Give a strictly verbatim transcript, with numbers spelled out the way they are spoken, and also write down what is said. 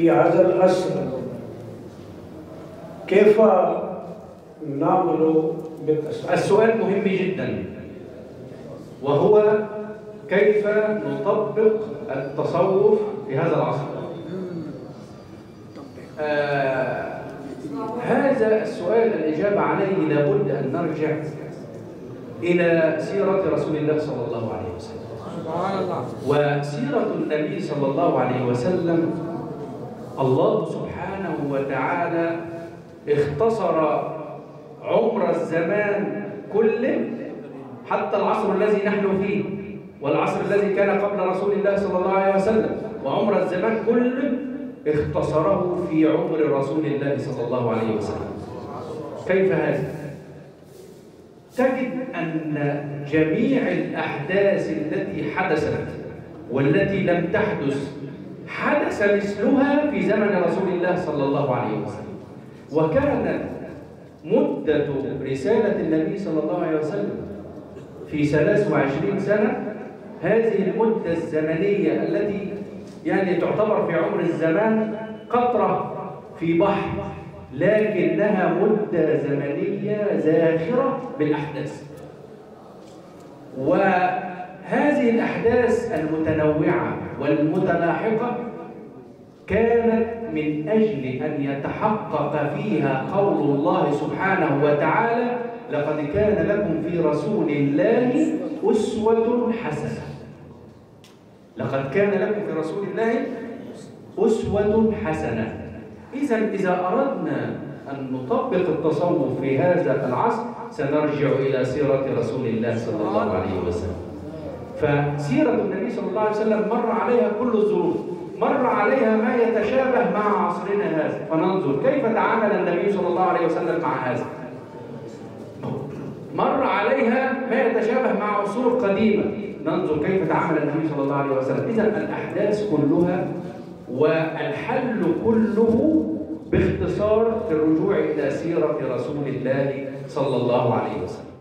في هذا العصر كيف نعمل بالتصوف؟ السؤال مهم جدا، وهو كيف نطبق التصوف في هذا العصر. آه هذا السؤال الإجابة عليه لابد أن نرجع إلى سيرة رسول الله صلى الله عليه وسلم. وسيرة النبي صلى الله عليه وسلم الله سبحانه وتعالى اختصر عمر الزمان كله حتى العصر الذي نحن فيه والعصر الذي كان قبل رسول الله صلى الله عليه وسلم، وعمر الزمان كله اختصره في عمر رسول الله صلى الله عليه وسلم. كيف هذا؟ تجد أن جميع الأحداث التي حدثت والتي لم تحدث حدث مثلها في زمن رسول الله صلى الله عليه وسلم. وكانت مدة رسالة النبي صلى الله عليه وسلم في ثلاث وعشرين سنة، هذه المدة الزمنية التي يعني تعتبر في عمر الزمان قطرة في بحر، لكنها مدة زمنية زاخرة بالأحداث. وهذه الأحداث المتنوعة والمتلاحقة كانت من أجل أن يتحقق فيها قول الله سبحانه وتعالى: لقد كان لكم في رسول الله أسوة حسنة. لقد كان لكم في رسول الله أسوة حسنة. إذا إذا أردنا أن نطبق التصوف في هذا العصر سنرجع إلى سيرة رسول الله صلى الله عليه وسلم. فسيرة النبي صلى الله عليه وسلم مر عليها كل الظروف، مر عليها ما يتشابه مع عصرنا هذا، فننظر كيف تعامل النبي صلى الله عليه وسلم مع هذا. مر عليها ما يتشابه مع عصور قديمة، ننظر كيف تعامل النبي صلى الله عليه وسلم. إذا الأحداث كلها والحل كله باختصار في الرجوع إلى سيرة رسول الله صلى الله عليه وسلم.